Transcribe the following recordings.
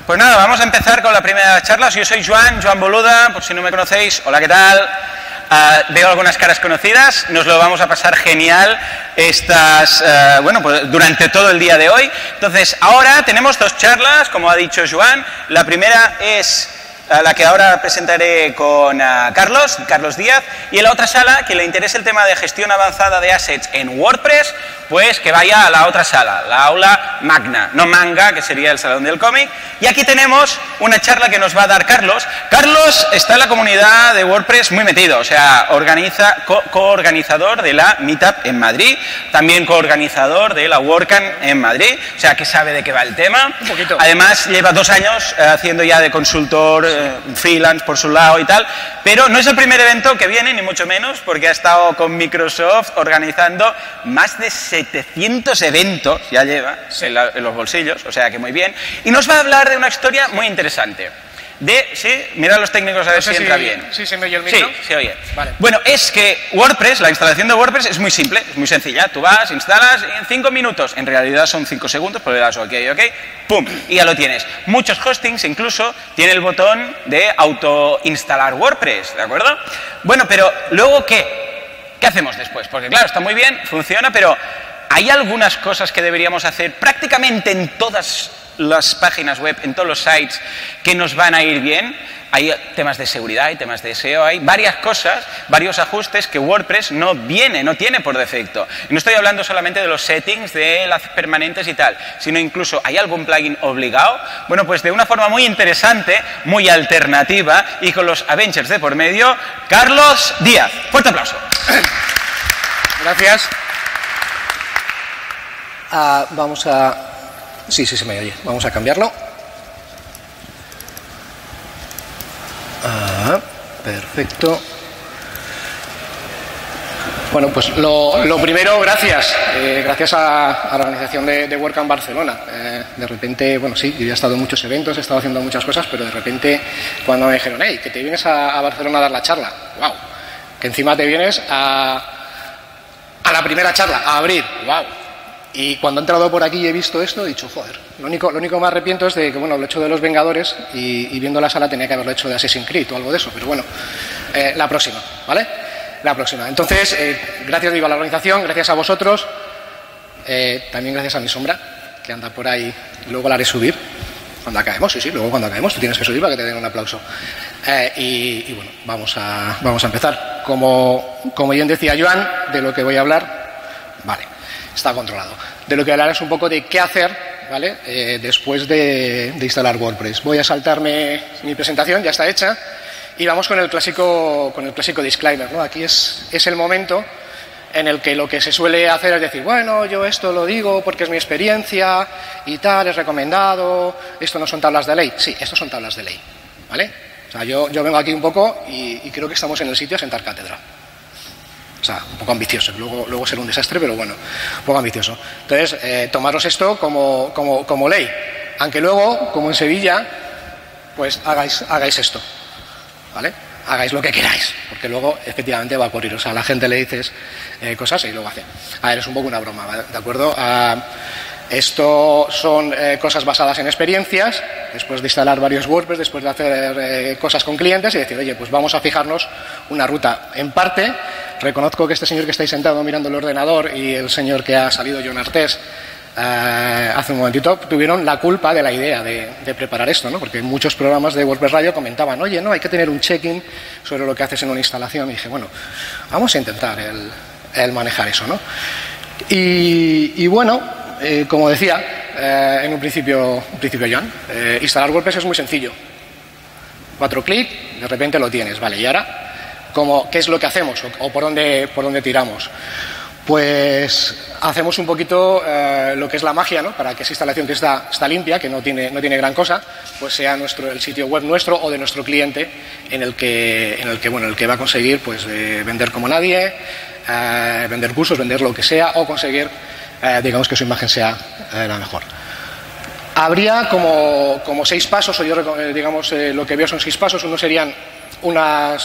Pues nada, vamos a empezar con la primera charla. Yo soy Joan Boluda, por si no me conocéis. Hola, ¿qué tal? Veo algunas caras conocidas, nos lo vamos a pasar genial pues durante todo el día de hoy. Entonces, ahora tenemos dos charlas, como ha dicho Joan. La primera es la que ahora presentaré con Carlos Díaz, y en la otra sala, quien le interese el tema de gestión avanzada de assets en WordPress, pues que vaya a la otra sala, la aula magna, no manga, que sería el salón del cómic. Y aquí tenemos una charla que nos va a dar Carlos. Carlos está en la comunidad de WordPress muy metido, o sea, coorganizador de la Meetup en Madrid, también coorganizador de la WordCamp en Madrid, o sea, que sabe de qué va el tema. Un poquito. Además, lleva 2 años haciendo ya de consultor, freelance por su lado y tal, pero no es el primer evento que viene, ni mucho menos, porque ha estado con Microsoft organizando más de 700 eventos, ya lleva, en los bolsillos, o sea que muy bien, y nos va a hablar de una historia muy interesante. ¿Sí? Mira a los técnicos a ver si entra bien. ¿Sí se me oye el micro? Sí, se oye. Vale. Bueno, es que WordPress, la instalación de WordPress es muy simple, es muy sencilla. Tú vas, instalas en 5 minutos. En realidad son 5 segundos, pero le das OK, ¡pum! Y ya lo tienes. Muchos hostings incluso tienen el botón de autoinstalar WordPress, ¿de acuerdo? Bueno, pero luego, ¿qué? ¿Qué hacemos después? Porque claro, está muy bien, funciona, pero hay algunas cosas que deberíamos hacer prácticamente en todas las páginas web, en todos los sites, que nos van a ir bien. Hay temas de seguridad, hay temas de SEO, hay varias cosas, varios ajustes que WordPress no tiene por defecto. Y no estoy hablando solamente de los settings, de las permanentes y tal, sino incluso, ¿hay algún plugin obligado? Bueno, pues de una forma muy interesante, muy alternativa, y con los Avengers de por medio, Carlos Díaz. Fuerte aplauso. Gracias. Vamos a... Sí, se me oye. Vamos a cambiarlo. Perfecto. Bueno, pues lo primero, gracias. Gracias a la organización de WordCamp Barcelona. De repente, bueno, sí, yo ya he estado en muchos eventos, he estado haciendo muchas cosas, pero de repente cuando me dijeron, hey, que te vienes a Barcelona a dar la charla, wow, que encima te vienes a la primera charla, a abrir, wow. Y cuando he entrado por aquí y he visto esto, he dicho, joder, lo único que me arrepiento es de que, bueno, lo he hecho de los Vengadores y viendo la sala tenía que haberlo hecho de Assassin's Creed o algo de eso, pero bueno, la próxima, ¿vale? La próxima. Entonces, gracias viva la organización, gracias a vosotros, también gracias a mi sombra, que anda por ahí, luego la haré subir, cuando acabemos, sí, luego cuando acabemos, tú tienes que subir para que te den un aplauso. Y bueno, vamos a empezar. Como bien decía Joan, de lo que voy a hablar, vale. Está controlado. De lo que hablar es un poco de qué hacer, ¿vale? Después de instalar WordPress. Voy a saltarme mi presentación, ya está hecha, y vamos con el clásico disclaimer, ¿no? Aquí es el momento en el que lo que se suele hacer es decir, bueno, yo esto lo digo porque es mi experiencia y tal, es recomendado, esto no son tablas de ley. Sí, esto son tablas de ley, ¿vale? O sea, yo vengo aquí un poco y creo que estamos en el sitio a sentar cátedra. O sea, un poco ambicioso, luego será un desastre, pero bueno, un poco ambicioso. Entonces, tomaros esto como ley. Aunque luego, como en Sevilla, pues hagáis esto, ¿vale? Hagáis lo que queráis, porque luego efectivamente va a ocurrir. O sea, a la gente le dices cosas y luego hace. A ver, es un poco una broma, ¿de acuerdo? Esto son cosas basadas en experiencias, después de instalar varios WordPress, después de hacer cosas con clientes y decir, oye, pues vamos a fijarnos una ruta. En parte, reconozco que este señor que estáis sentado mirando el ordenador y el señor que ha salido, John Artés, hace un momentito, tuvieron la culpa de la idea de preparar esto, ¿no? Porque muchos programas de WordPress Radio comentaban, oye, no, hay que tener un check-in sobre lo que haces en una instalación. Y dije, bueno, vamos a intentar el manejar eso, ¿no? Y bueno... como decía, en un principio Joan, instalar WordPress es muy sencillo. 4 clics, de repente lo tienes, vale. Y ahora, ¿qué es lo que hacemos o por dónde tiramos? Pues hacemos un poquito lo que es la magia, ¿no? Para que esa instalación que está limpia, que no tiene gran cosa, pues sea el sitio web nuestro o de nuestro cliente en el que va a conseguir pues vender como nadie, vender cursos, vender lo que sea o conseguir digamos que su imagen sea la mejor. Habría como 6 pasos, o yo digamos lo que veo son 6 pasos. Uno serían unas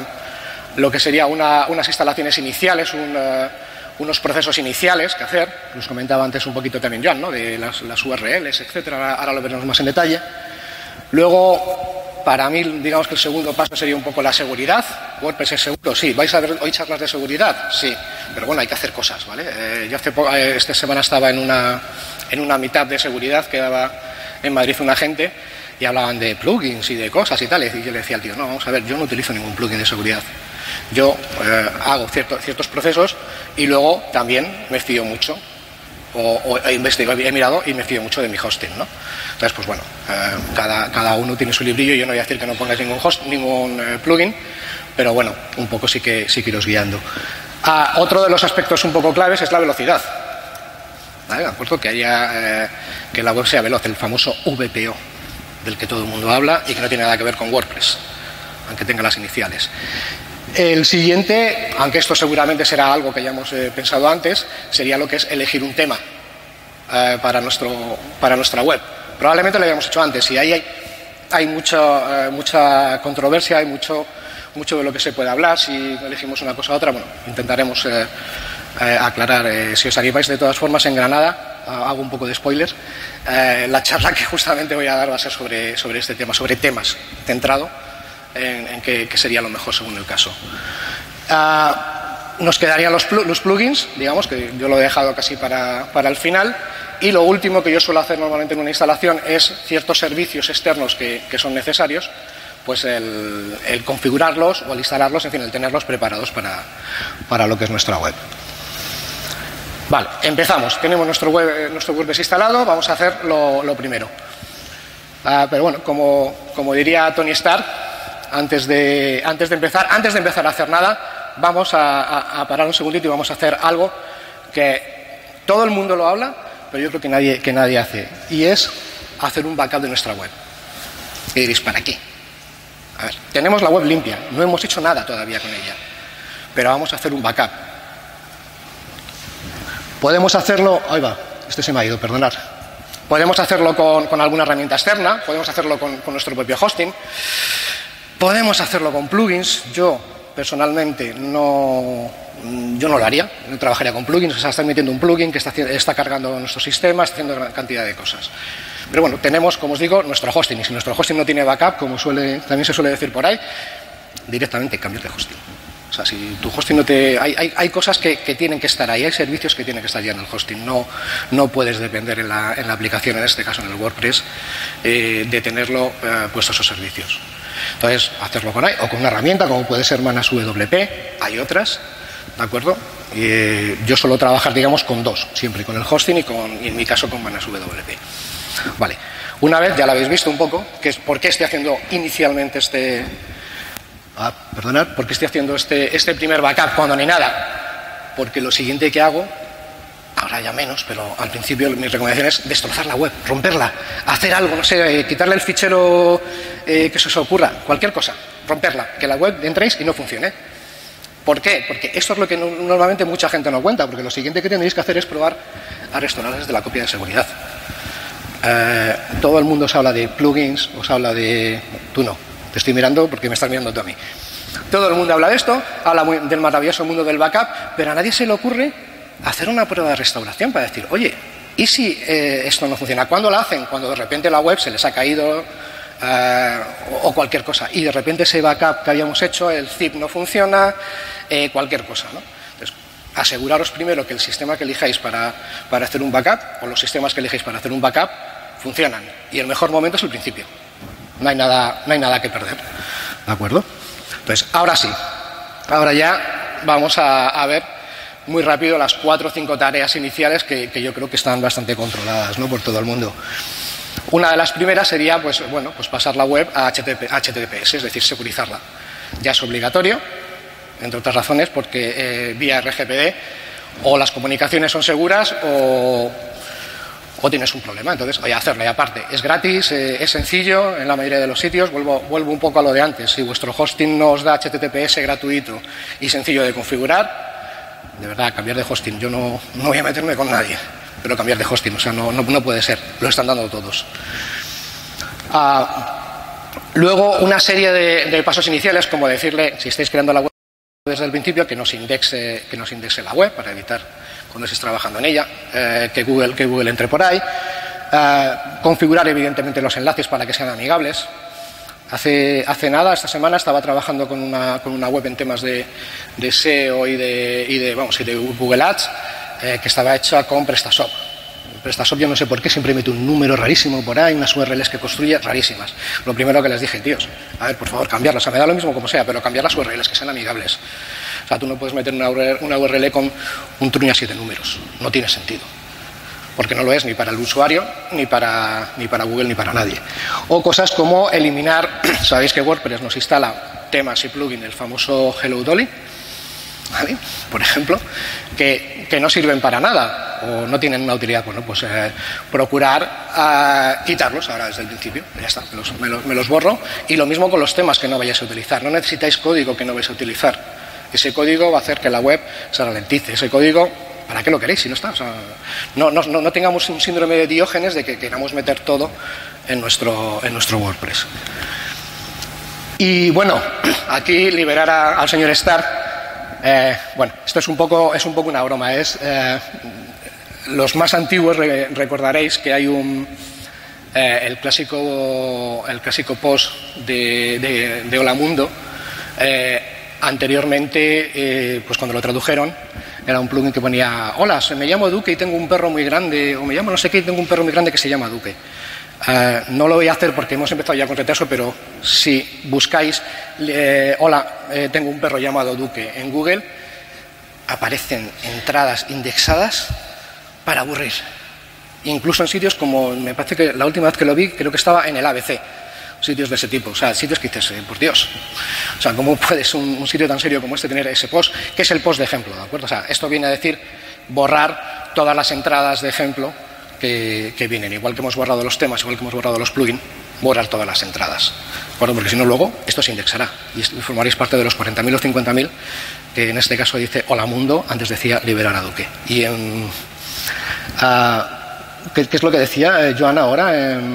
instalaciones iniciales, unos procesos iniciales que hacer. Nos comentaba antes un poquito también Joan, ¿no? De las URLs, etcétera. Ahora lo veremos más en detalle. Luego, para mí, digamos que el segundo paso sería un poco la seguridad. WordPress es seguro, sí. ¿Vais a ver hoy charlas de seguridad? Sí. Pero bueno, hay que hacer cosas, ¿vale? Yo esta semana estaba en una meetup de seguridad que daba en Madrid una gente y hablaban de plugins y de cosas y tal. Y yo le decía al tío, no, vamos a ver, yo no utilizo ningún plugin de seguridad. Yo hago ciertos procesos y luego también me fío mucho. He investigado, he mirado y me fío mucho de mi hosting, ¿no? Entonces, pues bueno, cada uno tiene su librillo. Yo no voy a decir que no pongáis ningún plugin, pero bueno, un poco sí que iros guiando. Otro de los aspectos un poco claves es la velocidad. ¿Vale? De acuerdo, que la web sea veloz, el famoso VPO, del que todo el mundo habla y que no tiene nada que ver con WordPress, aunque tenga las iniciales. El siguiente, aunque esto seguramente será algo que ya hemos pensado antes, sería lo que es elegir un tema para nuestra web. Probablemente lo hayamos hecho antes y ahí hay mucha controversia, hay mucho de lo que se puede hablar. Si elegimos una cosa u otra, bueno, intentaremos aclarar. Si os animáis, de todas formas, en Granada, hago un poco de spoiler, la charla que justamente voy a dar va a ser sobre este tema, sobre temas, centrado en qué sería lo mejor según el caso. Nos quedarían los plugins, digamos, que yo lo he dejado casi para el final. Y lo último que yo suelo hacer normalmente en una instalación es ciertos servicios externos que son necesarios, pues el configurarlos o el instalarlos, en fin, el tenerlos preparados para lo que es nuestra web. Vale, empezamos. Tenemos nuestro WordPress instalado, vamos a hacer lo primero. Pero bueno, como diría Tony Stark, antes de empezar a hacer nada, vamos a parar un segundito y vamos a hacer algo que todo el mundo lo habla, pero yo creo que nadie hace, y es hacer un backup de nuestra web. Y diréis, ¿para qué? A ver, tenemos la web limpia, no hemos hecho nada todavía con ella, pero vamos a hacer un backup. Podemos hacerlo... Ahí va, este se me ha ido, perdonad. Podemos hacerlo con alguna herramienta externa, podemos hacerlo con nuestro propio hosting, podemos hacerlo con plugins. Yo, personalmente, no lo haría, no trabajaría con plugins. O sea, está metiendo un plugin que está cargando nuestro sistema, está haciendo gran cantidad de cosas. Pero bueno, tenemos, como os digo, nuestro hosting, y si nuestro hosting no tiene backup, como también se suele decir por ahí, directamente cambios de hosting. O sea, si tu hosting no te... Hay cosas que tienen que estar ahí, hay servicios que tienen que estar ya en el hosting. No puedes depender en la aplicación, en este caso en el WordPress, de tenerlo puestos esos servicios. Entonces, hacerlo con ahí, o con una herramienta como puede ser Manage WP, hay otras, ¿de acuerdo? Yo suelo trabajar, digamos, con dos, siempre con el hosting y en mi caso con Manage WP. Vale, una vez ya lo habéis visto un poco, que es por qué estoy haciendo inicialmente ¿por qué estoy haciendo este primer backup cuando ni nada? Porque lo siguiente que hago, ahora ya menos, pero al principio mi recomendación es destrozar la web, romperla, hacer algo, no sé, quitarle el fichero que se os ocurra, cualquier cosa, romperla, que la web entréis y no funcione. ¿Por qué? Porque esto es lo que normalmente mucha gente no cuenta, porque lo siguiente que tendréis que hacer es probar a restaurar desde la copia de seguridad. Todo el mundo os habla de plugins, os habla de... Tú no, te estoy mirando porque me estás mirando tú a mí. Todo el mundo habla de esto, habla del maravilloso mundo del backup, pero a nadie se le ocurre hacer una prueba de restauración para decir, oye, ¿y si esto no funciona? ¿Cuándo la hacen? Cuando de repente la web se les ha caído o cualquier cosa, y de repente ese backup que habíamos hecho, el zip no funciona, cualquier cosa, ¿no? Entonces, aseguraros primero que el sistema que elijáis para hacer un backup, o los sistemas que elijáis para hacer un backup, funcionan. Y el mejor momento es el principio. No hay nada que perder. ¿De acuerdo? Entonces, ahora sí. Ahora ya vamos a ver muy rápido las 4 o 5 tareas iniciales que yo creo que están bastante controladas, ¿no?, por todo el mundo. Una de las primeras sería, pues pasar la web a HTTPS, es decir, securizarla. Ya es obligatorio, entre otras razones, porque vía RGPD o las comunicaciones son seguras o tienes un problema. Entonces, voy a hacerlo. Y aparte, es gratis, es sencillo en la mayoría de los sitios. Vuelvo un poco a lo de antes. Si vuestro hosting no os da HTTPS gratuito y sencillo de configurar, de verdad, cambiar de hosting. Yo no voy a meterme con nadie, pero cambiar de hosting, o sea, no puede ser. Lo están dando todos. Luego, una serie de pasos iniciales, como decirle, si estáis creando la web desde el principio, que nos indexe la web para evitar cuando estéis trabajando en ella, que Google entre por ahí. configurar evidentemente los enlaces para que sean amigables. Hace nada, esta semana, estaba trabajando con una web en temas de SEO y de Google Ads, que estaba hecha con PrestaShop. PrestaShop, yo no sé por qué, siempre mete un número rarísimo por ahí, unas URLs que construye rarísimas. Lo primero que les dije, tíos, a ver, por favor, cambiarlas. O sea, me da lo mismo como sea, pero cambiar las URLs, que sean amigables. O sea, tú no puedes meter una URL con un truño a 7 números. No tiene sentido. Porque no lo es ni para el usuario, ni para Google, ni para nadie. O cosas como eliminar, sabéis que WordPress nos instala temas y plugins, el famoso Hello Dolly, ¿vale? Por ejemplo, que no sirven para nada o no tienen una utilidad. Bueno, pues procurar quitarlos ahora desde el principio. Ya está, me los borro. Y lo mismo con los temas que no vayáis a utilizar. No necesitáis código que no vais a utilizar. Ese código va a hacer que la web se ralentice. Ese código, ¿para qué lo queréis si no está? O sea, no tengamos un síndrome de Diógenes de que queramos meter todo en nuestro WordPress. Y bueno, aquí liberar al señor Starr. Bueno, esto es un poco una broma. Los más antiguos recordaréis que hay el clásico post de Hola Mundo. Anteriormente, pues cuando lo tradujeron, era un plugin que ponía: hola, me llamo Duque y tengo un perro muy grande, o me llamo no sé qué y tengo un perro muy grande que se llama Duque. No lo voy a hacer porque hemos empezado ya con retraso, pero si buscáis hola, tengo un perro llamado Duque en Google, aparecen entradas indexadas para aburrir. Incluso en sitios como, me parece que la última vez que lo vi, creo que estaba en el ABC. Sitios de ese tipo, o sea, sitios que dices, por Dios, o sea, ¿cómo puedes un sitio tan serio como este tener ese post? ¿Qué es el post de ejemplo? ¿De acuerdo? O sea, esto viene a decir borrar todas las entradas de ejemplo que vienen, igual que hemos borrado los temas, igual que hemos borrado los plugins, borrar todas las entradas, ¿de acuerdo? Porque si no, luego esto se indexará y formaréis parte de los 40.000 o 50.000 que en este caso dice Hola Mundo, antes decía liberar a Duque. Y ¿qué es lo que decía Joana ahora?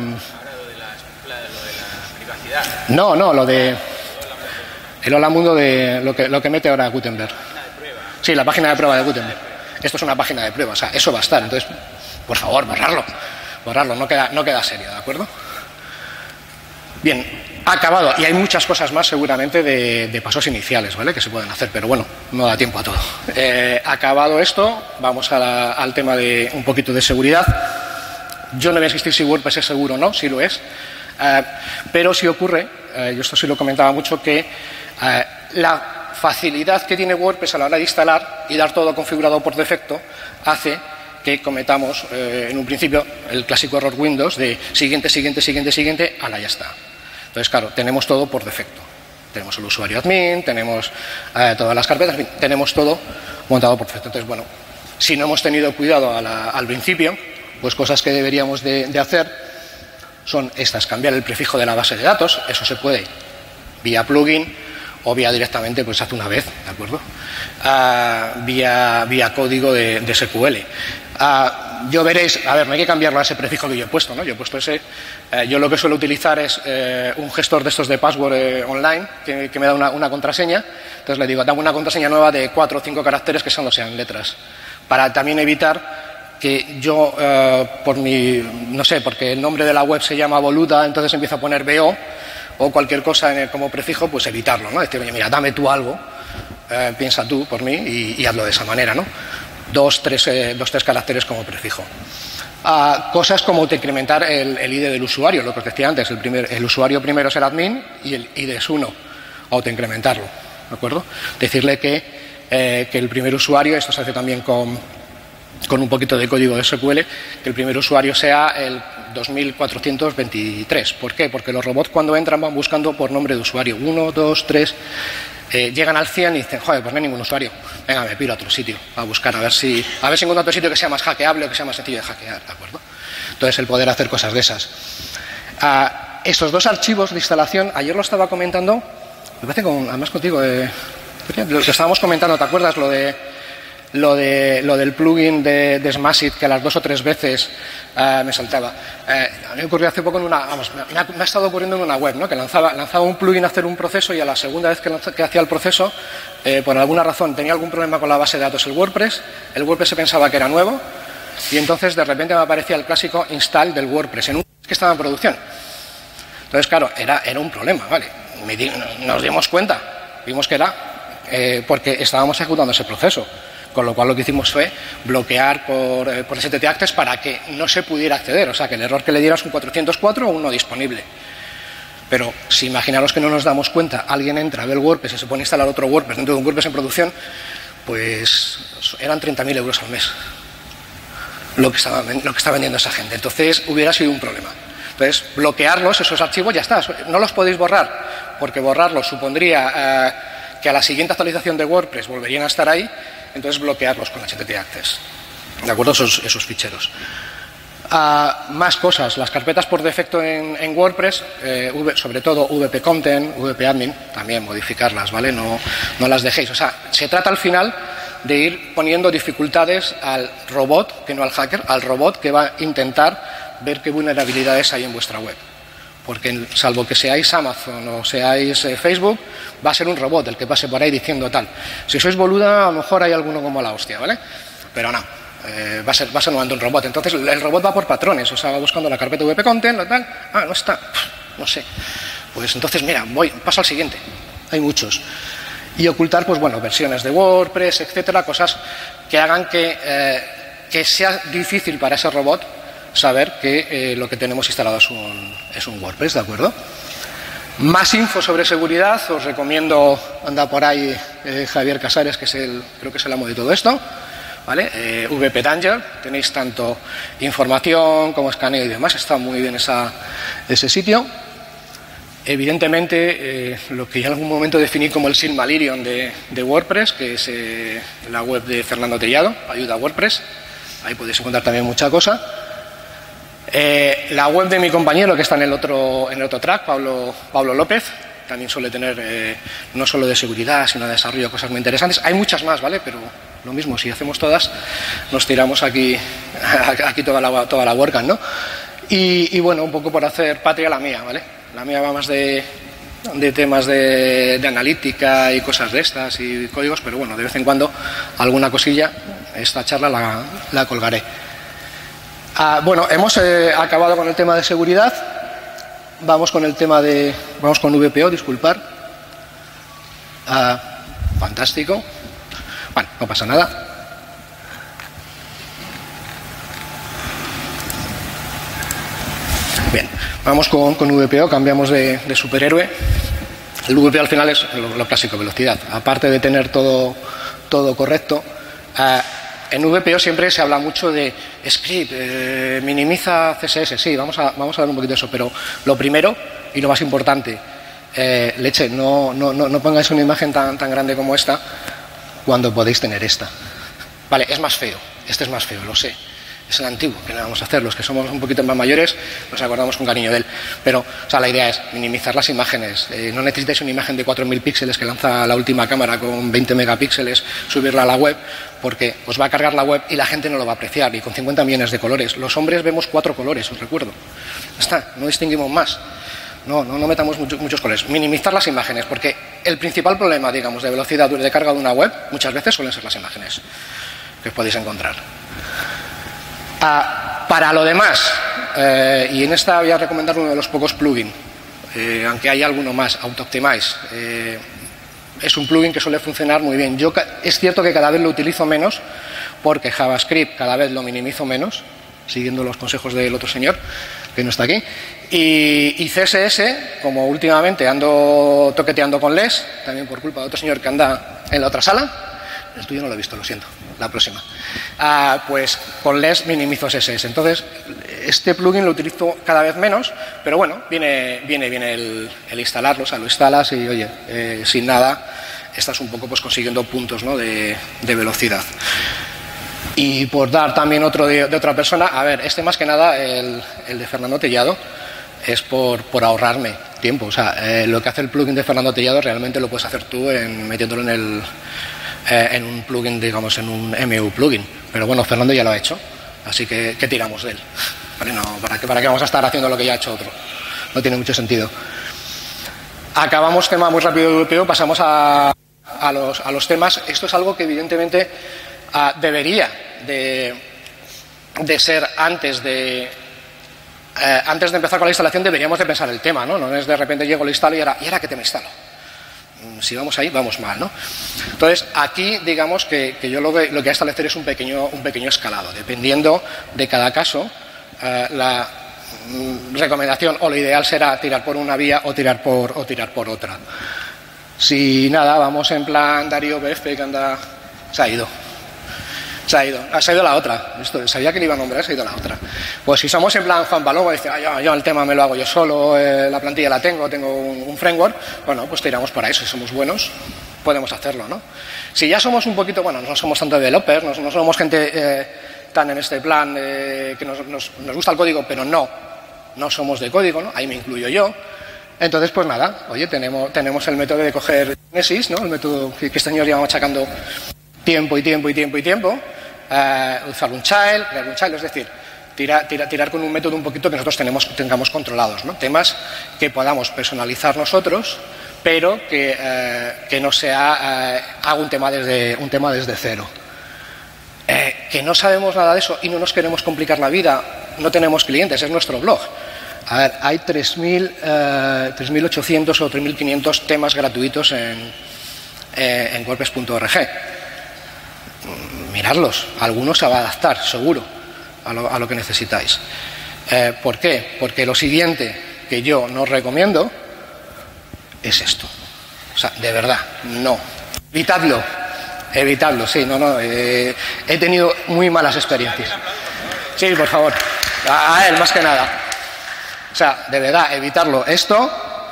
No, lo de el Hola Mundo de lo que mete ahora Gutenberg. Sí, la página de prueba de Gutenberg. Esto es una página de prueba, o sea, eso va a estar. Entonces, por favor, borrarlo, no queda serio, ¿de acuerdo? Bien, acabado. Y hay muchas cosas más seguramente de pasos iniciales, ¿vale? Que se pueden hacer, pero bueno, no da tiempo a todo. Acabado esto, vamos al tema de un poquito de seguridad. Yo no voy a insistir si WordPress es seguro o no, sí lo es. Pero sí ocurre, yo esto sí lo comentaba mucho, que la facilidad que tiene WordPress a la hora de instalar y dar todo configurado por defecto hace que cometamos en un principio el clásico error Windows de siguiente, ala, ya está. Entonces, claro, tenemos todo por defecto. Tenemos el usuario admin, tenemos todas las carpetas, en fin, tenemos todo montado por defecto. Entonces, bueno, si no hemos tenido cuidado al principio, pues cosas que deberíamos de hacer son estas: cambiar el prefijo de la base de datos. Eso se puede vía plugin o vía directamente, pues hace una vez, ¿de acuerdo? Vía código de SQL. Yo veréis, a ver, no hay que cambiarlo a ese prefijo que yo he puesto, ¿no? Yo he puesto ese. Yo lo que suelo utilizar es un gestor de estos de password online que me da una contraseña. Entonces le digo, dame una contraseña nueva de 4 o 5 caracteres que solo sean letras, para también evitar que yo, no sé, porque el nombre de la web se llama Boluda, entonces empiezo a poner BO o cualquier cosa como prefijo, pues evitarlo, ¿no? Decir, oye, mira, dame tú algo, piensa tú por mí y hazlo de esa manera, ¿no? 2, 3 caracteres como prefijo. Cosas como incrementar el ID del usuario, lo que os decía antes, el usuario primero es el admin y el ID es 1, autoincrementarlo, ¿de acuerdo? Decirle que el primer usuario, esto se hace también con un poquito de código de SQL, que el primer usuario sea el 2423. ¿Por qué? Porque los robots cuando entran van buscando por nombre de usuario. 1, 2, 3... llegan al 100 y dicen, joder, pues no hay ningún usuario. Venga, me piro a otro sitio a buscar, a ver si encuentro otro sitio que sea más hackeable o que sea más sencillo de hackear, ¿de acuerdo? Entonces, el poder hacer cosas de esas. Estos 2 archivos de instalación, ayer lo estaba comentando, me parece además contigo, lo que estábamos comentando, ¿te acuerdas? Lo del plugin de Smashit, que a las 2 o 3 veces me saltaba. A mí me ocurrió hace poco me ha estado ocurriendo en una web, ¿no? Que lanzaba un plugin a hacer un proceso y a la segunda vez que hacía el proceso, por alguna razón tenía algún problema con la base de datos el WordPress se pensaba que era nuevo Y entonces de repente me aparecía el clásico install del WordPress en un que estaba en producción. Entonces, claro, era un problema, ¿vale? Nos dimos cuenta, vimos que era porque estábamos ejecutando ese proceso. Con lo cual lo que hicimos fue bloquear por STT Access para que no se pudiera acceder. O sea, que el error que le diera es un 404 o un no disponible. Pero si imaginaros que no nos damos cuenta, alguien entra, ve el WordPress y se pone a instalar otro WordPress dentro de un WordPress en producción, pues eran 30.000 euros al mes lo que está vendiendo esa gente. Entonces hubiera sido un problema. Entonces, bloquearlos, esos archivos, ya está. No los podéis borrar, porque borrarlos supondría que a la siguiente actualización de WordPress volverían a estar ahí. Entonces, bloquearlos con HTTP Access. ¿De acuerdo? Esos ficheros. Más cosas. Las carpetas por defecto en WordPress, sobre todo WP Content, WP Admin, también modificarlas, ¿vale? No las dejéis. O sea, se trata al final de ir poniendo dificultades al robot, que no al hacker, al robot que va a intentar ver qué vulnerabilidades hay en vuestra web. Porque salvo que seáis Amazon o seáis Facebook, va a ser un robot el que pase por ahí diciendo tal. Si sois boluda, a lo mejor hay alguno como la hostia, ¿vale? Pero no, va a ser nuevamente un robot. Entonces el robot va por patrones, o sea, va buscando la carpeta WP Content, la tal, no está, no sé. Pues entonces, mira, paso al siguiente. Hay muchos. Y ocultar, pues bueno, versiones de WordPress, etcétera, cosas que hagan que sea difícil para ese robot saber que lo que tenemos instalado es un WordPress, ¿de acuerdo? Más info sobre seguridad, os recomiendo, anda por ahí Javier Casares, que creo que es el amo de todo esto, ¿vale? VP Danger, tenéis tanto información como escaneo y demás, está muy bien ese sitio. Evidentemente, lo que ya en algún momento definí como el Silmarillion de WordPress, que es la web de Fernando Tellado, ayuda a WordPress, ahí podéis encontrar también mucha cosa. La web de mi compañero, que está en el otro track, Pablo López, también suele tener no solo de seguridad, sino de desarrollo, cosas muy interesantes. Hay muchas más, ¿vale? Pero lo mismo, si hacemos todas, nos tiramos aquí toda la WordCamp, ¿no? Y bueno, un poco por hacer patria la mía, ¿vale? La mía va más de temas de analítica y cosas de estas y códigos, pero bueno, de vez en cuando alguna cosilla, esta charla la colgaré. Bueno, hemos acabado con el tema de seguridad. Vamos con VPO, disculpar. Fantástico. Bueno, no pasa nada. Bien, vamos con VPO, cambiamos de superhéroe. El VPO al final es lo clásico, velocidad. Aparte de tener todo correcto, en VPO siempre se habla mucho de script, minimiza CSS, sí, vamos a hablar un poquito de eso, pero lo primero y lo más importante, leche, no pongáis una imagen tan grande como esta cuando podéis tener esta. Vale, es más feo, este es más feo, lo sé. Es el antiguo, que le vamos a hacer. Los que somos un poquito más mayores nos acordamos con cariño de él. Pero, o sea, la idea es minimizar las imágenes. No necesitáis una imagen de 4.000 píxeles que lanza la última cámara con 20 megapíxeles, subirla a la web, porque os va a cargar la web y la gente no lo va a apreciar. Y con 50 millones de colores. Los hombres vemos 4 colores, os recuerdo. Ya está, no distinguimos más. No metamos muchos colores. Minimizar las imágenes, porque el principal problema, digamos, de velocidad de carga de una web, muchas veces suelen ser las imágenes que os podéis encontrar. Para lo demás, y en esta voy a recomendar uno de los pocos plugins, aunque hay alguno más, AutoOptimize. Es un plugin que suele funcionar muy bien. Es cierto que cada vez lo utilizo menos, porque JavaScript cada vez lo minimizo menos, siguiendo los consejos del otro señor, que no está aquí. Y CSS, como últimamente ando toqueteando con LESS, también por culpa de otro señor que anda en la otra sala. El tuyo no lo he visto, lo siento, la próxima. Pues con LESS minimizo CSS. Entonces, este plugin lo utilizo cada vez menos, pero bueno, viene el instalarlo, o sea, lo instalas y, oye, sin nada, estás un poco pues consiguiendo puntos, ¿no?, de velocidad. Y por dar también otro de otra persona, a ver, este más que nada, el de Fernando Tellado, es por ahorrarme tiempo. O sea, lo que hace el plugin de Fernando Tellado realmente lo puedes hacer tú metiéndolo en un plugin, digamos, en un MU plugin. Pero bueno, Fernando ya lo ha hecho, así que tiramos de él. ¿Vale? No, ¿para qué vamos a estar haciendo lo que ya ha hecho otro? No tiene mucho sentido. Acabamos tema muy rápido de VPO, pasamos a los temas. Esto es algo que evidentemente debería de ser antes de empezar con la instalación, deberíamos de pensar el tema, ¿no? No es de repente llego, lo instalo y ahora ¿qué tema instalo? Si vamos ahí, vamos mal, ¿no? Entonces, aquí, digamos que yo lo que voy a establecer es un pequeño escalado, dependiendo de cada caso. La recomendación o lo ideal será tirar por una vía o tirar por otra. Si nada, vamos en plan Darío BF, que anda... Se ha ido la otra. Sabía que le iba a nombrar, se ha ido la otra. Pues si somos en plan Juan Palomo, dice, yo el tema me lo hago yo solo, la plantilla la tengo un framework, bueno, pues tiramos para eso. Si somos buenos, podemos hacerlo, ¿no? Si ya somos un poquito, bueno, no somos tanto developers, no somos gente tan en este plan que nos gusta el código, pero no somos de código, ¿no? Ahí me incluyo yo. Entonces, pues nada, oye, tenemos el método de coger Genesis, ¿no? El método que este señor lleva machacando tiempo, usar un child, es decir, tirar con un método un poquito que nosotros tengamos controlados, ¿no? Temas que podamos personalizar nosotros, pero que no sea hago un tema desde cero. Que no sabemos nada de eso y no nos queremos complicar la vida, no tenemos clientes, es nuestro blog. A ver, hay 3.800 o 3.500 temas gratuitos en WordPress.org. Miradlos, algunos se va a adaptar, seguro, a lo que necesitáis. ¿Por qué? Porque lo siguiente que yo no recomiendo es esto. O sea, de verdad, no. Evitadlo, sí, he tenido muy malas experiencias. Sí, por favor, a él más que nada. O sea, de verdad, evitarlo. Esto,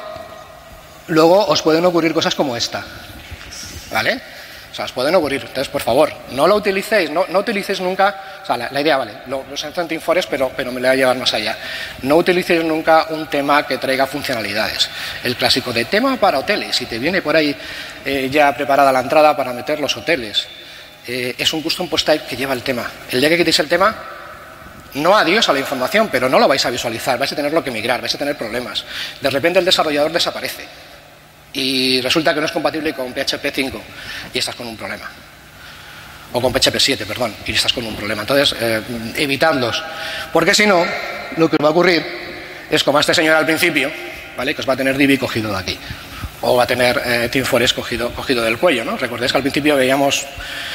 luego os pueden ocurrir cosas como esta, ¿vale? O sea, os pueden ocurrir. Entonces, por favor, no lo utilicéis, no utilicéis nunca. O sea, la idea, vale, lo sé en TeamForest, pero me lo voy a llevar más allá. No utilicéis nunca un tema que traiga funcionalidades. El clásico de tema para hoteles, si te viene por ahí ya preparada la entrada para meter los hoteles, es un custom post type que lleva el tema. El día que quitéis el tema, no adiós a la información, pero no lo vais a visualizar, vais a tenerlo que migrar, vais a tener problemas. De repente el desarrollador desaparece y resulta que no es compatible con PHP 5 y estás con un problema. O con PHP 7, perdón, y estás con un problema. Entonces, evitadlos. Porque si no, lo que os va a ocurrir es como a este señor al principio, ¿vale? Que os va a tener Divi cogido de aquí. O va a tener TeamForest cogido del cuello, ¿no? Recordéis que al principio veíamos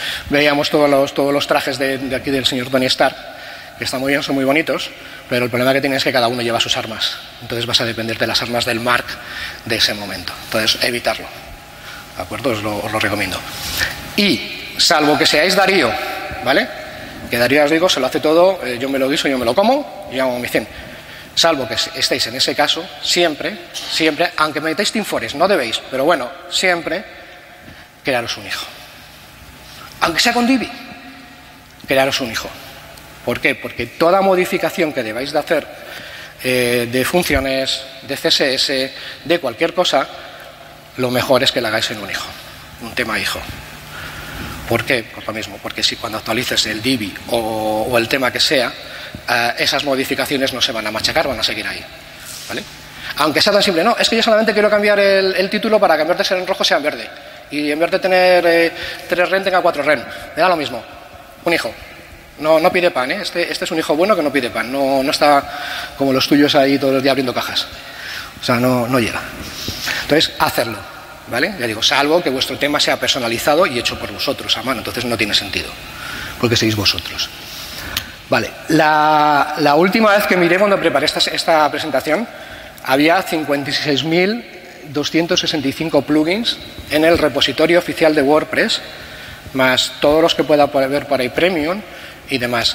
todos los trajes de aquí del señor Tony Stark, que están muy bien, son muy bonitos, pero el problema que tiene es que cada uno lleva sus armas. Entonces vas a depender de las armas del Mark de ese momento. Entonces, evitarlo. ¿De acuerdo? Os lo recomiendo. Y, salvo que seáis Darío, ¿vale? Que Darío, os digo, se lo hace todo, yo me lo guiso, yo me lo como, y hago mi cen. Salvo que estéis en ese caso, siempre, aunque metáis TeamForest, no debéis, pero bueno, siempre, crearos un hijo. Aunque sea con Divi, crearos un hijo. ¿Por qué? Porque toda modificación que debáis de hacer de funciones, de CSS, de cualquier cosa, lo mejor es que la hagáis en un hijo, un tema hijo. ¿Por qué? Por lo mismo, porque si cuando actualices el Divi o el tema que sea, esas modificaciones no se van a machacar, van a seguir ahí, ¿vale? Aunque sea tan simple, no, es que yo solamente quiero cambiar el título para que en vez de ser en rojo sea en verde, y en vez de tener 3 ren tenga 4 ren, me da lo mismo, un hijo. No pide pan, ¿eh? Este es un hijo bueno que no pide pan, no está como los tuyos ahí todos los días abriendo cajas. O sea, no llega. Entonces, hacerlo, ¿vale? Ya digo, salvo que vuestro tema sea personalizado y hecho por vosotros a mano, entonces no tiene sentido, porque sois vosotros. Vale, la última vez que miré cuando preparé esta presentación, había 56.265 plugins en el repositorio oficial de WordPress, más todos los que pueda haber por ahí premium y demás.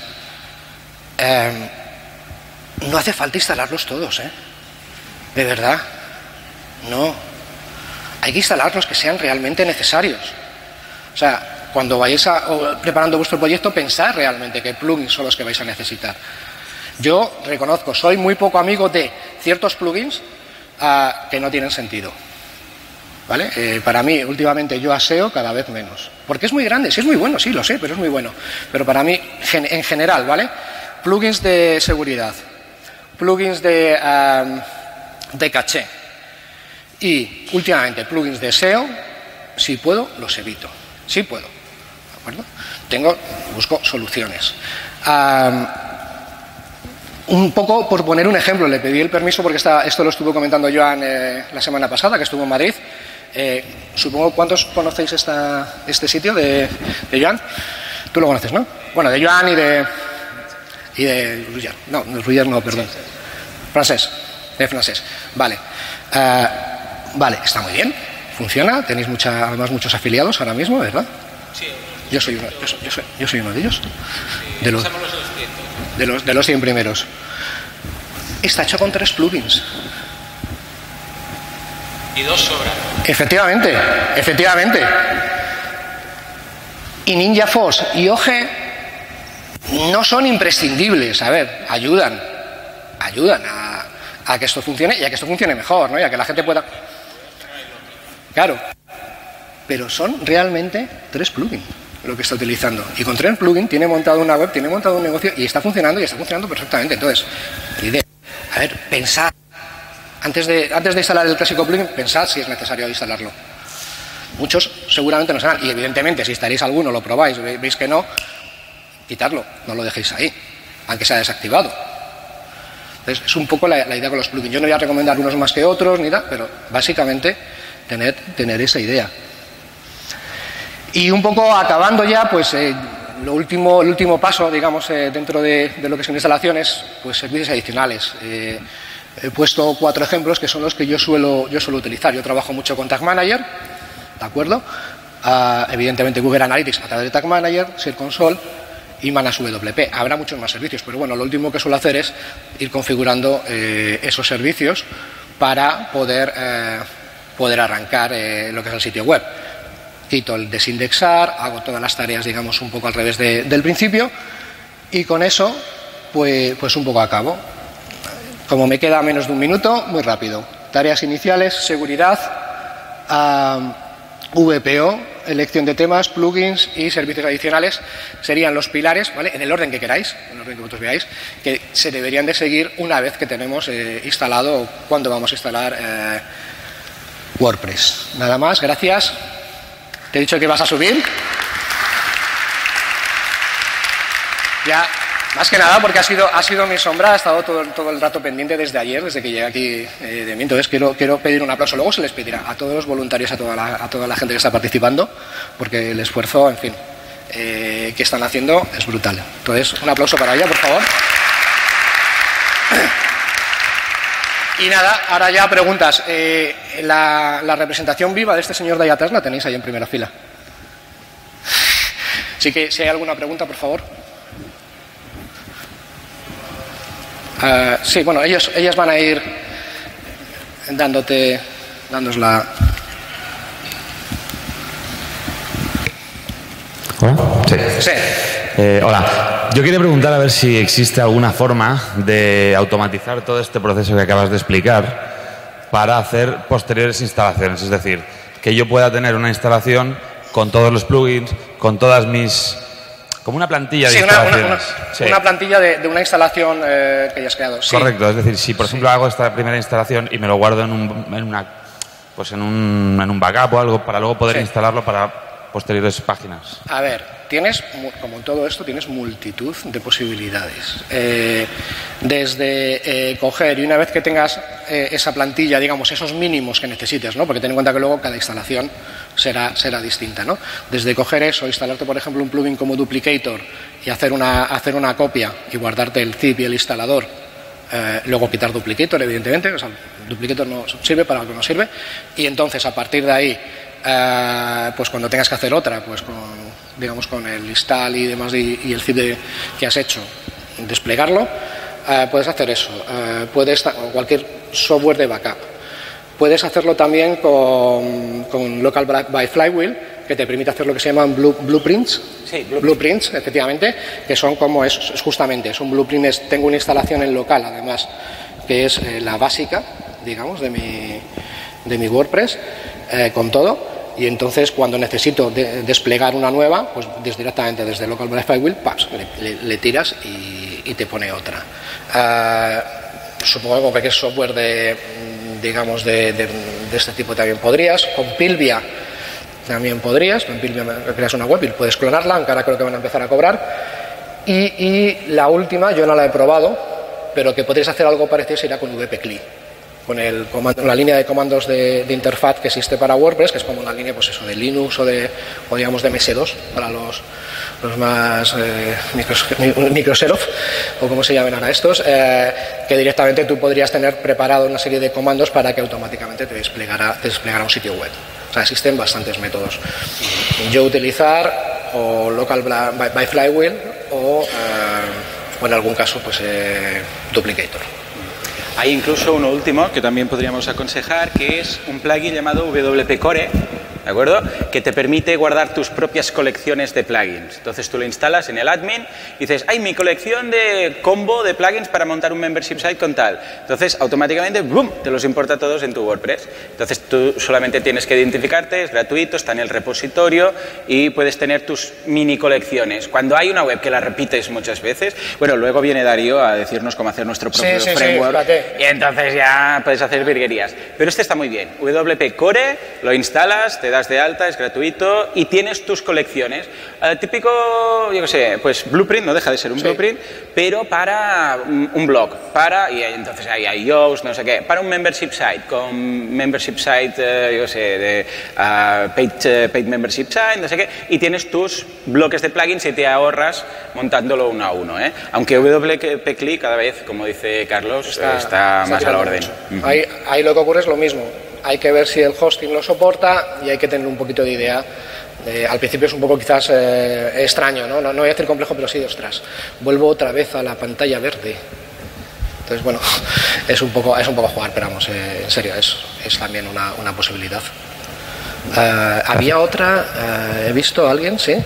No hace falta instalarlos todos, ¿eh? De verdad, no. Hay que instalar los que sean realmente necesarios. O sea, cuando vayáis preparando vuestro proyecto, pensad realmente qué plugins son los que vais a necesitar. Yo reconozco, soy muy poco amigo de ciertos plugins que no tienen sentido. ¿Vale? Para mí, últimamente, yo aseo cada vez menos. Porque es muy grande, sí es muy bueno, sí, lo sé, pero es muy bueno. Pero para mí, en general, ¿vale? Plugins de seguridad, plugins de caché y, últimamente, plugins de SEO, si puedo, los evito. Sí puedo, ¿de acuerdo? Busco soluciones. Un poco por poner un ejemplo, le pedí el permiso porque esto lo estuvo comentando Joan la semana pasada, que estuvo en Madrid. Supongo, ¿cuántos conocéis este sitio de Joan? Tú lo conoces, ¿no? Bueno, de Joan y de Ruyer. No, Ruyer no, perdón. Francés. Vale. Vale, está muy bien. Funciona. Tenéis además muchos afiliados ahora mismo, ¿verdad? Sí. Yo soy uno de ellos. De los 100 primeros. Está hecho con 3 plugins. Y 2 sobran. Efectivamente. Y Ninja Force y OG no son imprescindibles. A ver, ayudan a que esto funcione y a que esto funcione mejor, ¿no? Y a que la gente pueda... Claro. Pero son realmente 3 plugins lo que está utilizando. Y con 3 plugins tiene montado una web, tiene montado un negocio y está funcionando perfectamente. Entonces, a ver, pensad. Antes de instalar el clásico plugin, pensad si es necesario instalarlo. Muchos seguramente no sabrán. Y evidentemente, si instaláis alguno, lo probáis, veis que no, quitarlo, no lo dejéis ahí, aunque sea desactivado. Entonces, es un poco la idea con los plugins. Yo no voy a recomendar unos más que otros, ni nada, pero básicamente tener esa idea. Y un poco acabando ya, pues el último paso, digamos, dentro de lo que son instalaciones, pues servicios adicionales. He puesto 4 ejemplos que son los que yo suelo utilizar. Yo trabajo mucho con Tag Manager, ¿de acuerdo? Evidentemente Google Analytics a través de Tag Manager, Search Console y ManagedWP. Habrá muchos más servicios, pero bueno, lo último que suelo hacer es ir configurando esos servicios para poder arrancar lo que es el sitio web. Quito el desindexar, hago todas las tareas, digamos, un poco al revés del principio y con eso, pues un poco acabo. Como me queda menos de un minuto, muy rápido. Tareas iniciales, seguridad, VPO, elección de temas, plugins y servicios adicionales serían los pilares, ¿vale? En el orden que queráis, en el orden que vosotros veáis, que se deberían de seguir una vez que tenemos instalado, cuando vamos a instalar WordPress. Nada más, gracias. Te he dicho que vas a subir. Ya, más que nada porque ha sido mi sombra, ha estado todo el rato pendiente desde ayer, desde que llegué aquí de mí. Entonces quiero pedir un aplauso. Luego se les pedirá a todos los voluntarios, a toda la gente que está participando, porque el esfuerzo, en fin, que están haciendo es brutal. Entonces, un aplauso para ella, por favor. Y nada, ahora ya preguntas. La representación viva de este señor de ahí atrás la tenéis ahí en primera fila. Así que si hay alguna pregunta, por favor. Sí, bueno, ellas van a ir dándos la... ¿Hola? Sí. Sí. Hola. Yo quería preguntar a ver si existe alguna forma de automatizar todo este proceso que acabas de explicar para hacer posteriores instalaciones. Es decir, que yo pueda tener una instalación con todos los plugins, con todas mis... Como una plantilla de instalaciones. Una plantilla de una instalación que hayas creado. Sí. Correcto. Es decir, si por ejemplo hago esta primera instalación y me lo guardo en un backup o algo para luego poder instalarlo para posteriores páginas. A ver, como en todo esto, tienes multitud de posibilidades. Desde coger, y una vez que tengas esa plantilla, digamos, esos mínimos que necesites, ¿no? Porque ten en cuenta que luego cada instalación será distinta, ¿no? Desde coger eso, instalarte, por ejemplo, un plugin como Duplicator y hacer una copia y guardarte el zip y el instalador, luego quitar Duplicator, evidentemente, o sea, Duplicator no sirve para lo que no sirve, y entonces a partir de ahí, pues cuando tengas que hacer otra, pues con el install y demás y el zip que has hecho, desplegarlo, puedes hacer eso. Puedes, cualquier software de backup. Puedes hacerlo también con Local by Flywheel, que te permite hacer lo que se llaman blueprints. Sí, blueprints, efectivamente, que son como es justamente, es un blueprint, tengo una instalación en local, además, que es la básica, digamos, de mi WordPress, con todo. Y entonces cuando necesito desplegar una nueva, pues directamente desde Local by Flywheel, le tiras y te pone otra. Supongo que con cualquier software de este tipo también podrías. Con Pilvia también podrías. Con Pilvia creas una web y puedes clonarla, aunque ahora creo que van a empezar a cobrar. Y la última, yo no la he probado, pero que podréis hacer algo parecido sería con wp-cli, con la línea de comandos de interfaz que existe para WordPress, que es como una línea pues eso, de Linux o digamos de MS2 para los más Microsoft o como se llamen ahora estos, que directamente tú podrías tener preparado una serie de comandos para que automáticamente te desplegara un sitio web. O sea, existen bastantes métodos. Yo utilizar o Local by Flywheel o en algún caso pues Duplicator. Hay incluso uno último que también podríamos aconsejar, que es un plugin llamado WP Core, ¿de acuerdo? Que te permite guardar tus propias colecciones de plugins. Entonces tú lo instalas en el admin y dices, ¡ay, mi colección de combo de plugins para montar un membership site con tal! Entonces automáticamente, ¡boom!, te los importa todos en tu WordPress. Entonces tú solamente tienes que identificarte, es gratuito, está en el repositorio y puedes tener tus mini colecciones. Cuando hay una web que la repites muchas veces, bueno, luego viene Darío a decirnos cómo hacer nuestro propio framework y entonces ya puedes hacer virguerías. Pero este está muy bien. WP Core, lo instalas, te das de alta, es gratuito y tienes tus colecciones. Típico, yo qué sé, pues Blueprint, no deja de ser un Blueprint, pero para un blog, y entonces hay Yoast, no sé qué, para un membership site, con membership site, yo qué sé, de paid membership site, no sé qué, y tienes tus bloques de plugins y te ahorras montándolo uno a uno, ¿eh? Aunque WP-Cli cada vez, como dice Carlos, está más a la orden. Ahí lo que ocurre es lo mismo. Hay que ver si el hosting lo soporta y hay que tener un poquito de idea. Al principio es un poco quizás extraño, ¿no? No voy a decir complejo, pero sí, ostras, vuelvo otra vez a la pantalla verde. Entonces, bueno, es un poco jugar, pero vamos, en serio, es también una posibilidad. Había otra, he visto a alguien, ¿sí?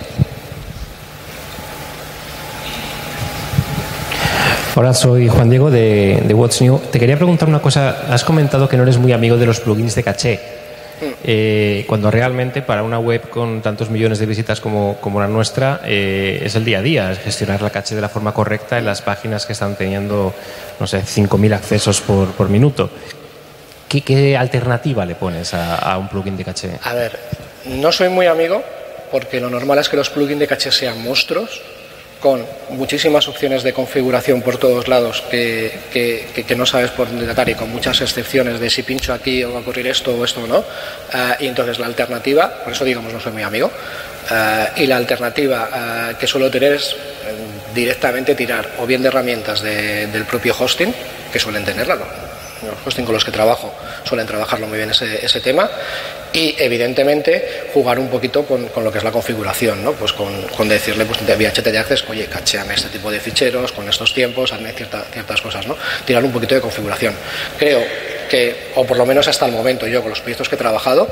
Hola, soy Juan Diego de What's New. Te quería preguntar una cosa. Has comentado que no eres muy amigo de los plugins de caché. Cuando realmente para una web con tantos millones de visitas como la nuestra es el día a día, es gestionar la caché de la forma correcta en las páginas que están teniendo, no sé, 5.000 accesos por minuto. ¿Qué alternativa le pones a un plugin de caché? A ver, no soy muy amigo porque lo normal es que los plugins de caché sean monstruos, con muchísimas opciones de configuración por todos lados que no sabes por dónde tratar y con muchas excepciones de si pincho aquí o va a ocurrir esto o esto no. Y entonces la alternativa, por eso digamos no soy muy amigo, y la alternativa que suelo tener es directamente tirar o bien de herramientas del propio hosting, que suelen tenerla, los hosting con los que trabajo suelen trabajarlo muy bien ese tema, y evidentemente jugar un poquito con lo que es la configuración, ¿no? Pues con decirle pues, vía HTTP Access, oye, cachéame este tipo de ficheros con estos tiempos, hazme ciertas cosas, ¿no? Tirar un poquito de configuración. Creo que, o por lo menos hasta el momento, yo con los proyectos que he trabajado,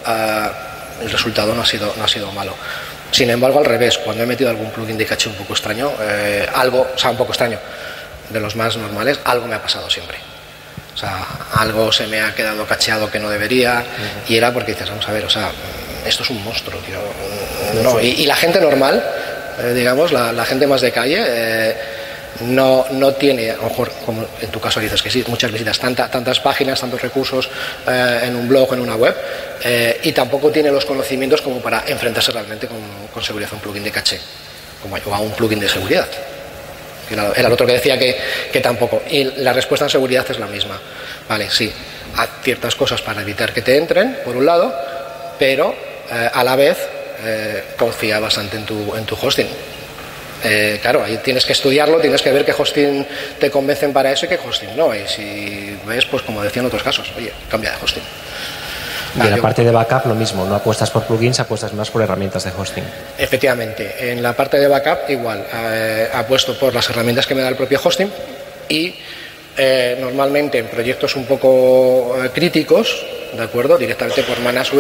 el resultado no ha sido malo. Sin embargo, al revés, cuando he metido algún plugin de caché un poco extraño, un poco extraño, de los más normales, algo me ha pasado siempre. O sea, algo se me ha quedado cacheado que no debería, y era porque dices, vamos a ver, o sea, esto es un monstruo, tío. No, y la gente normal, digamos, la gente más de calle, no tiene, a lo mejor, como en tu caso dices que sí, muchas visitas, tantas páginas, tantos recursos en un blog o en una web, y tampoco tiene los conocimientos como para enfrentarse realmente con seguridad a un plugin de caché, o a un plugin de seguridad. Era el otro que decía que tampoco. Y la respuesta en seguridad es la misma. Vale, sí, haz ciertas cosas para evitar que te entren, por un lado, pero a la vez confía bastante en tu hosting. Claro, ahí tienes que estudiarlo, tienes que ver qué hosting te convencen para eso y qué hosting no. Y si ves, pues como decía en otros casos, oye, cambia de hosting. Y en la parte de backup lo mismo, no apuestas por plugins, apuestas más por herramientas de hosting. Efectivamente, en la parte de backup igual, apuesto por las herramientas que me da el propio hosting y normalmente en proyectos un poco críticos, ¿de acuerdo? Directamente por Manage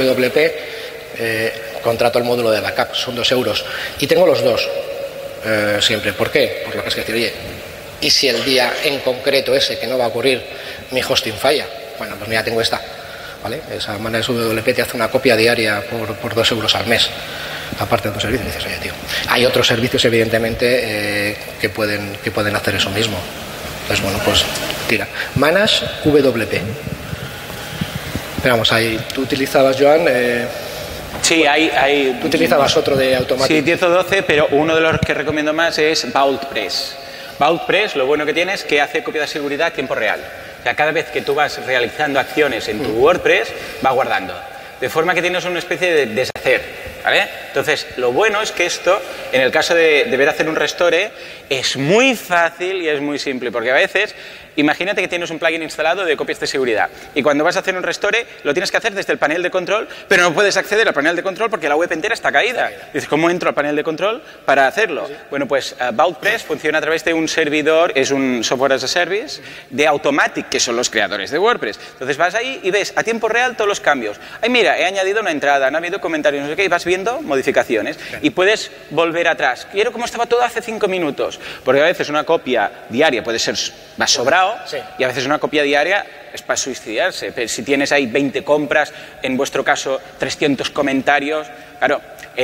WP contrato el módulo de backup, son 2 euros y tengo los dos siempre. ¿Por qué? Por lo que es que decir, oye, y si el día en concreto ese que no va a ocurrir mi hosting falla, bueno, pues mira, tengo esta. ¿Vale? Esa Manage WP te hace una copia diaria por 2 euros al mes, aparte de otros servicios. Y dices, oye, tío, hay otros servicios evidentemente que pueden hacer eso mismo. Entonces, bueno, pues tira. Manage WP. Pero vamos, ahí tú utilizabas, Joan, Sí, hay... Tú utilizabas otro de Automatic. Sí, 10 o 12, pero uno de los que recomiendo más es VaultPress. VaultPress, lo bueno que tiene es que hace copia de seguridad a tiempo real. O sea, cada vez que tú vas realizando acciones en tu WordPress, va guardando. De forma que tienes una especie de deshacer, ¿vale? Entonces, lo bueno es que esto, en el caso de deber hacer un restore, es muy fácil y es muy simple, porque a veces, imagínate que tienes un plugin instalado de copias de seguridad y cuando vas a hacer un restore lo tienes que hacer desde el panel de control, pero no puedes acceder al panel de control porque la web entera está caída. Dices, ¿cómo entro al panel de control para hacerlo? Bueno, pues VaultPress funciona a través de un servidor, es un software as a service de Automatic, que son los creadores de WordPress. Entonces vas ahí y ves a tiempo real todos los cambios. Ay, mira, he añadido una entrada, han habido comentarios, no sé qué, y vas viendo modificaciones. Y puedes volver atrás. Quiero cómo estaba todo hace 5 minutos. Porque a veces una copia diaria puede ser más sobrado, y a veces una copia diaria es para suicidarse. Pero si tienes ahí 20 compras, en vuestro caso 300 comentarios, claro.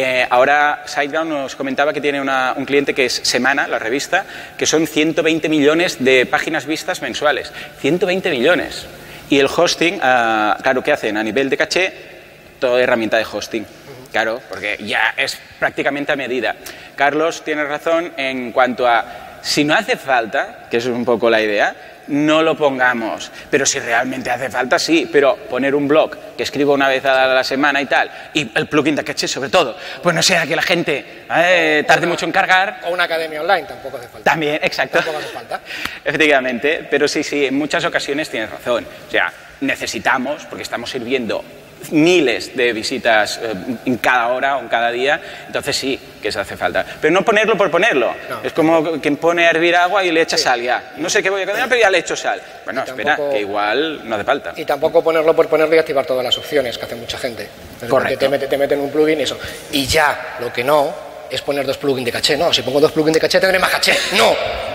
Ahora SiteGround nos comentaba que tiene un cliente que es Semana, la revista, que son 120 millones de páginas vistas mensuales. 120 millones. Y el hosting, claro, ¿qué hacen? A nivel de caché, toda herramienta de hosting. Claro, porque ya es prácticamente a medida. Carlos tiene razón en cuanto a, si no hace falta, que eso es un poco la idea, no lo pongamos. Pero si realmente hace falta, sí. Pero poner un blog que escribo una vez a la semana y tal, y el plugin de caché sobre todo, pues no sea que la gente tarde mucho en cargar. O una academia online, tampoco hace falta. También, exacto. Tampoco hace falta. Efectivamente, pero sí, en muchas ocasiones tienes razón. O sea, necesitamos, porque estamos sirviendo miles de visitas en cada hora o en cada día, entonces sí que se hace falta. Pero no ponerlo por ponerlo. No. Es como quien pone a hervir agua y le echa sal ya. No sé qué voy a cocinar, pero ya le echo sal. Bueno, espera, que igual no hace falta. Y tampoco ponerlo por ponerlo y activar todas las opciones que hace mucha gente. Correcto. Te meten un plugin y eso. Y ya, lo que no es poner 2 plugins de caché. No, si pongo 2 plugins de caché tendré más caché. No.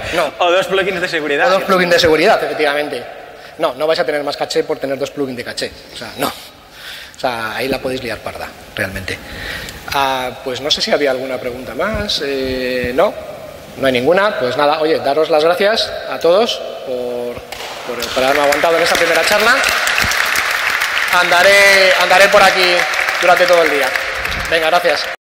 O 2 plugins de seguridad. O 2 plugins de seguridad, efectivamente. No vais a tener más caché por tener 2 plugins de caché. O sea, no. O sea, ahí la podéis liar parda, realmente. Pues no sé si había alguna pregunta más. No hay ninguna. Pues nada, oye, daros las gracias a todos por haberme aguantado en esta primera charla. Andaré por aquí durante todo el día. Venga, gracias.